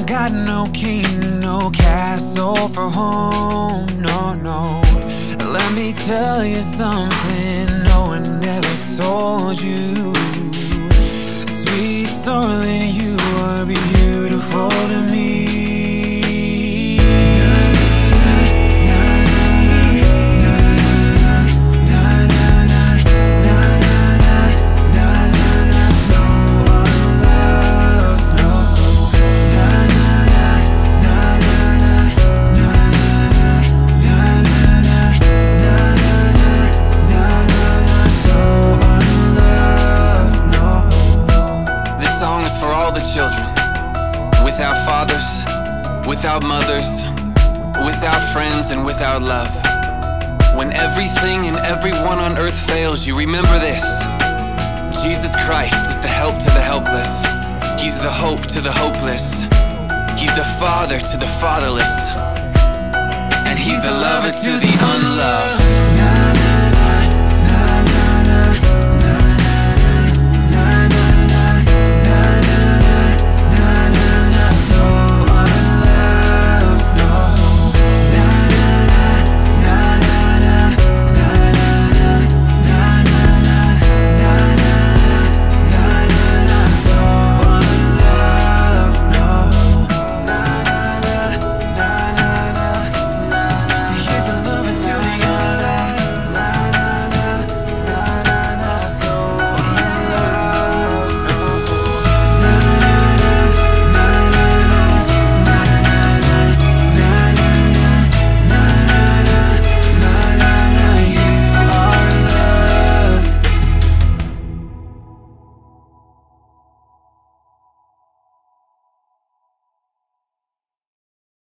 got no king, no castle for home, no, no. Let me tell you something no one ever told you. Sweet darling, you are beautiful to me. Children without fathers, without mothers, without friends, and without love. When everything and everyone on earth fails you, remember this: Jesus Christ is the help to the helpless. He's the hope to the hopeless. He's the father to the fatherless. And he's the lover to the unloved.